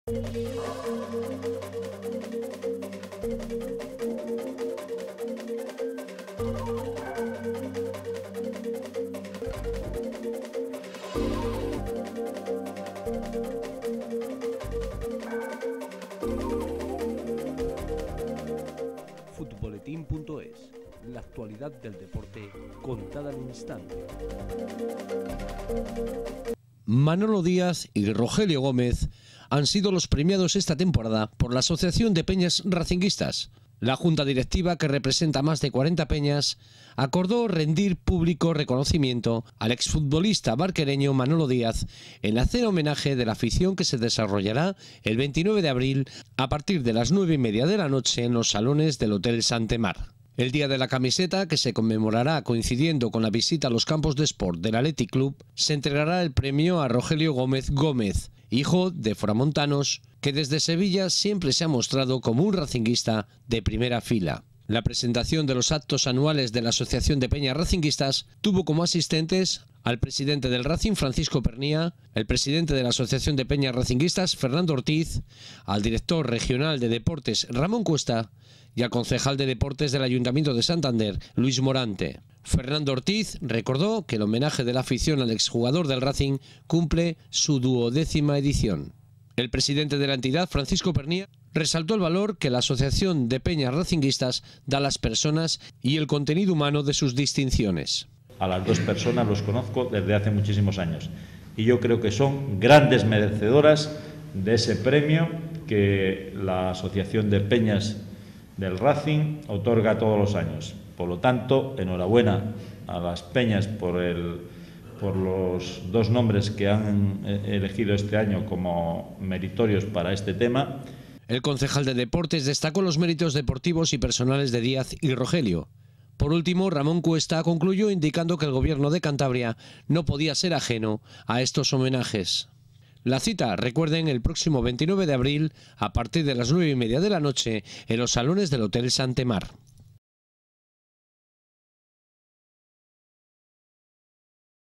Futboletín.es, la actualidad del deporte contada al instante. Manolo Díaz y Rogelio Gómez han sido los premiados esta temporada por la Asociación de Peñas Racinguistas. La junta directiva, que representa más de 40 peñas, acordó rendir público reconocimiento al exfutbolista barquereño Manolo Díaz en la cena homenaje de la afición que se desarrollará el 29 de abril a partir de las 9:30 de la noche en los salones del Hotel Santemar. El día de la camiseta, que se conmemorará coincidiendo con la visita a los campos de sport del Athletic Club, se entregará el premio a Rogelio Gómez Gómez, hijo de foramontanos, que desde Sevilla siempre se ha mostrado como un racinguista de primera fila. La presentación de los actos anuales de la Asociación de Peñas Racinguistas tuvo como asistentes al presidente del Racing, Francisco Pernía, el presidente de la Asociación de Peñas Racinguistas, Fernando Ortiz, al director regional de deportes, Ramón Cuesta, y al concejal de deportes del Ayuntamiento de Santander, Luis Morante. Fernando Ortiz recordó que el homenaje de la afición al exjugador del Racing cumple su 12ª edición. El presidente de la entidad, Francisco Pernía, resaltó el valor que la Asociación de Peñas Racinguistas da a las personas y el contenido humano de sus distinciones. A las dos personas los conozco desde hace muchísimos años y yo creo que son grandes merecedoras de ese premio que la Asociación de Peñas del Racing otorga todos los años. Por lo tanto, enhorabuena a las peñas por los dos nombres que han elegido este año como meritorios para este tema. El concejal de deportes destacó los méritos deportivos y personales de Díaz y Rogelio. Por último, Ramón Cuesta concluyó indicando que el gobierno de Cantabria no podía ser ajeno a estos homenajes. La cita, recuerden, el próximo 29 de abril a partir de las 9:30 de la noche en los salones del Hotel Santemar.